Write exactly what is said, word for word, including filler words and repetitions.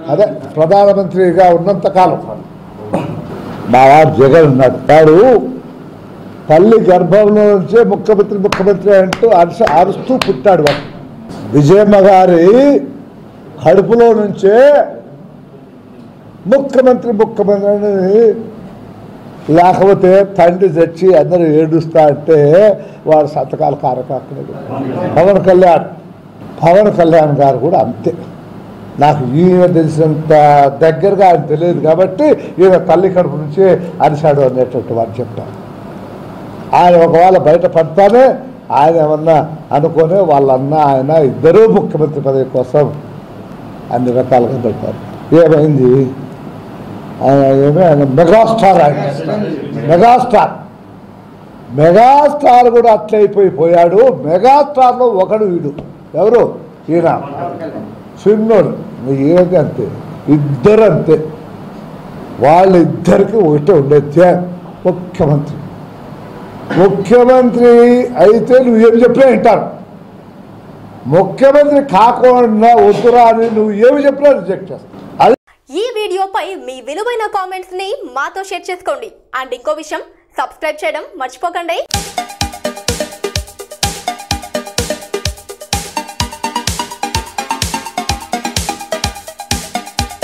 అదే ప్రధానమంత్రిగా ఉన్నంత కాలం మా వాడు జగన్ ఉన్నాడు. వాడు తల్లి గర్భంలో నుంచే ముఖ్యమంత్రి ముఖ్యమంత్రి అంటూ అరుస అరుస్తూ పుట్టాడు. వాడు విజయమ్మ గారి కడుపులో నుంచే ముఖ్యమంత్రి ముఖ్యమంత్రి లేకపోతే తండ్రి తెచ్చి అందరూ ఏడుస్తా అంటే వాడు సంతకాల కారకాకుడు. పవన్ కళ్యాణ్ పవన్ కళ్యాణ్ గారు కూడా అంతే. నాకు ఈయన తెలిసినంత దగ్గరగా ఆయన తెలియదు కాబట్టి ఈయన తల్లి కడుపు నుంచి అరిశాడు అనేటువంటి వారు చెప్తారు. ఆయన ఒకవేళ బయట పడతానే ఆయన ఏమన్నా అనుకునే వాళ్ళన్న ఆయన ఇద్దరూ ముఖ్యమంత్రి పదవి కోసం అన్ని రకాలుగా పెడతారు. ఏమైంది? ఆయన ఏమి ఆయన మెగాస్టార్, ఆయన మెగాస్టార్ మెగాస్టార్ కూడా అట్లయిపోయి పోయాడు. మెగాస్టార్లో ఒకడు వీడు ఎవరు? ఈయన చిన్నోడు. ఏది అంతే, ఇద్దరు అంతే. వాళ్ళిద్దరికి ఒకటే ఉండేది ముఖ్యమంత్రి. ముఖ్యమంత్రి అయితే నువ్వు ఏమి చెప్పినా వింటారు. ముఖ్యమంత్రి కాకుండా వద్దురా అని నువ్వు ఏమి చెప్పినా రిజెక్ట్ చేస్తావు. ఈ వీడియోపై మీ విలువైన కామెంట్స్ ని మాతో షేర్ చేసుకోండి. అండ్ ఇంకో విషయం, సబ్స్క్రైబ్ చేయడం మర్చిపోకండి.